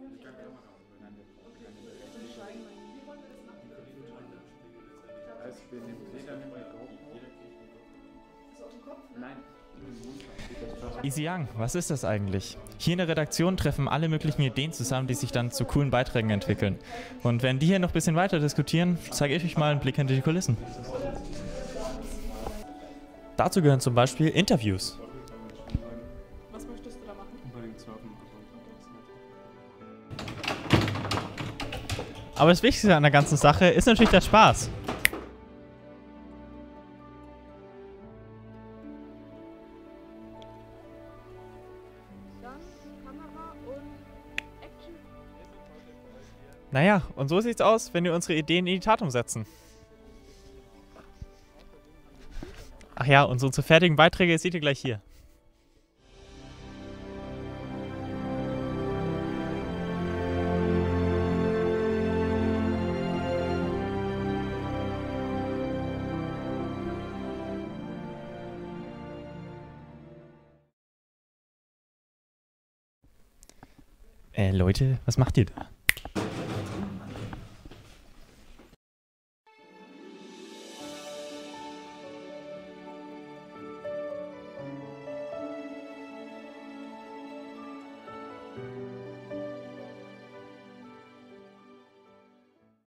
Easy Young, was ist das eigentlich? Hier in der Redaktion treffen alle möglichen Ideen zusammen, die sich dann zu coolen Beiträgen entwickeln. Und wenn die hier noch ein bisschen weiter diskutieren, zeige ich euch mal einen Blick hinter die Kulissen. Dazu gehören zum Beispiel Interviews. Was möchtest du da machen? Unbedingt surfen. Aber das Wichtigste an der ganzen Sache ist natürlich der Spaß. Dann Kamera und Action. Naja, und so sieht's aus, wenn wir unsere Ideen in die Tat umsetzen. Ach ja, und so unsere fertigen Beiträge seht ihr gleich hier. Leute, was macht ihr da?